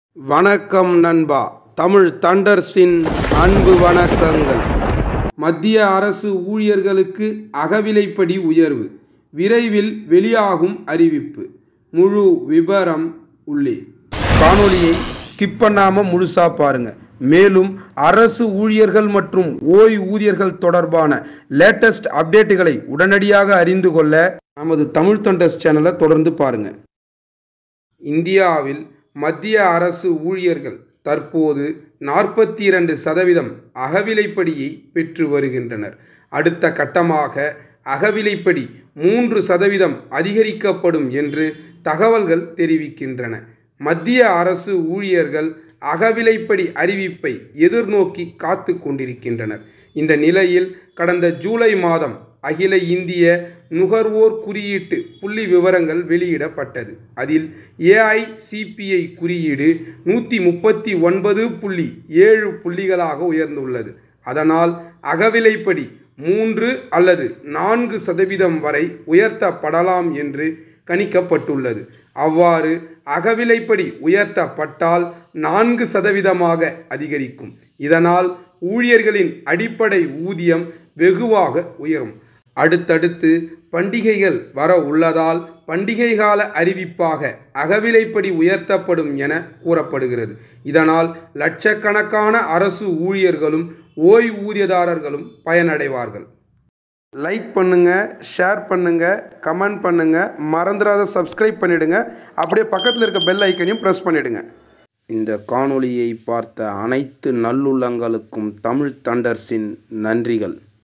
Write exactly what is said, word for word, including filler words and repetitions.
வணக்கம் நண்பா. தமிழ் தண்டர்ஸின் அன்பு வணக்கங்கள். மத்திய அரசு ஊழியர்களுக்கு அகவிலைப்படி உயர்வு விரைவில் வெளியாகும் அறிவிப்பு. முழு விபரம் உள்ளே. காணொளியை ஸ்கிப் பண்ணாம முழுசா பாருங்க. மேலும் அரசு ஊழியர்கள் மற்றும் ஓய்வூதியர்கள் தொடர்பான லேட்டஸ்ட் அப்டேட்டுகளை உடனடியாக அறிந்து கொள்ள நமது தமிழ் தண்டர்ஸ் சேனலை தொடர்ந்து பாருங்க. இந்தியாவில் மத்திய அரசு ஊழியர்கள் தற்போது நாற்பத்தி இரண்டு சதவீதம் அகவிலைப்படியை பெற்று வருகின்றனர். அடுத்த கட்டமாக அகவிலைப்படி மூன்று சதவீதம் அதிகரிக்கப்படும் என்று தகவல்கள் தெரிவிக்கின்றன. மத்திய அரசு ஊழியர்கள் அகவிலைப்படி அறிவிப்பை எதிர்நோக்கி காத்து கொண்டிருக்கின்றனர். இந்த நிலையில் கடந்த ஜூலை மாதம் அகில இந்திய நுகர்வோர் குறியீட்டு புள்ளி விவரங்கள் வெளியிடப்பட்டது. அதில் ஏஐசிபிஐ குறியீடு நூற்றி முப்பத்தி ஒன்பது புள்ளி ஏழு புள்ளிகளாக உயர்ந்துள்ளது. அதனால் அகவிலைப்படி மூன்று அல்லது நான்கு சதவீதம் வரை உயர்த்தப்படலாம் என்று கணிக்கப்பட்டுள்ளது. அவ்வாறு அகவிலைப்படி உயர்த்தப்பட்டால் நான்கு சதவீதமாக அதிகரிக்கும். இதனால் ஊழியர்களின் அடிப்படை ஊதியம் வெகுவாக உயரும். அடுத்தடுத்து பண்டிகைகள் வர உள்ளதால் பண்டிகை கால அறிவிப்பாக அகவிலைப்படி உயர்த்தப்படும் என கூறப்படுகிறது. இதனால் லட்சக்கணக்கான அரசு ஊழியர்களும் ஓய்வூதியதாரர்களும் பயனடைவார்கள். லைக் பண்ணுங்க, ஷேர் பண்ணுங்க, கமெண்ட் பண்ணுங்க, மறந்துடாத சப்ஸ்கிரைப் பண்ணிடுங்க. அப்படியே பக்கத்தில் இருக்க பெல் ஐக்கனையும் ப்ரெஸ் பண்ணிடுங்க. இந்த காணொளியை பார்த்த அனைத்து நல்லுள்ளங்களுக்கும் தமிழ் தண்டர்ஸின் நன்றிகள்.